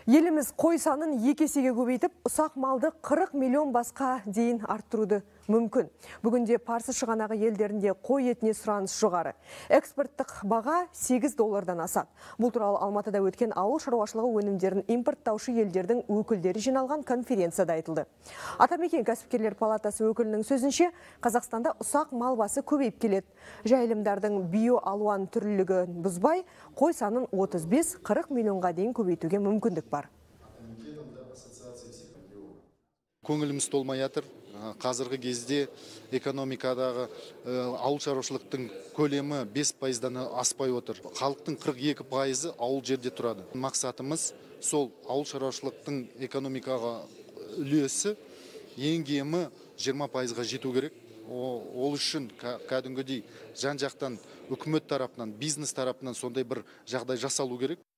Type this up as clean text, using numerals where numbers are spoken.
Еліміз қой санын 2 есеге көбейтіп, ұсақ малды 40 миллион басқа дейін арттыруды мүмкін. Бүгінде парсы шығанағы елдерінде қой етіне сұраныс жоғары. Экспорттық баға $8 асады. Бұл туралы Алматыда өткен ауыл шаруашылығы өнімдерін импорттаушы елдердің өкілдері жиналған конференцияда айтылды. Атамекен кәсіпкерлер палатасы өкілінің сөзінше, Қазақстанда ұсақ мал басы көбейіп келеді. Жайылымдардың биоалуан түрлілігі бұзбай, қой санын 35-40 миллионға дейін көбейтуге мүмкіндік бар. Көңіліміз толмай жатыр. Қазіргі кезде экономикадағы ауыл шаруашылықтың көлемі 5%-дан аспай отыр. Халықтың 42% ауыл жерде тұрады. Мақсатымыз сол ауыл шаруашылықтың экономикаға үлесі ең кемі 20%-ға жету керек. Ол үшін кәдімгідей жан-жақтан үкімет тарапынан, бизнес тарапынан сондай бір жағдай жасалу керек.